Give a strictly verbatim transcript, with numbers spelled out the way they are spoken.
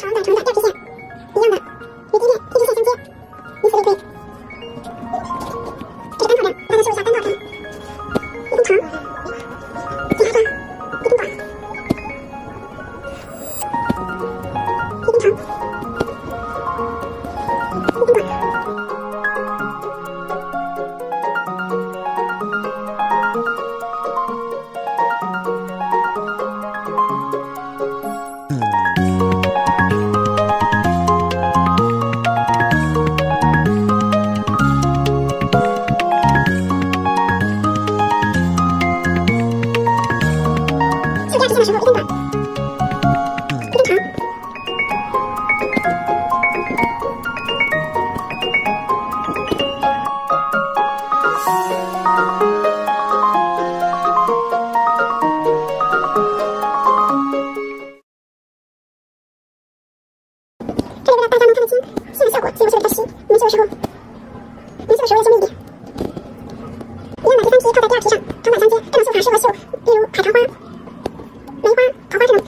长短长的吊直线一样的，与地面一直线相接，以此类推。这个单套量，大家说一下单套量。一根长，紧挨抓，一根短，一根长，一根短。的时候一根短，一根长，这里为了大家能看得清线的效果，所以我修的比较细。你们修的时候，你们修的时候要修密一点。一样的第三题套在第二题上，长短相接，这种绣法适合绣，例如海棠花。梅花、桃花这种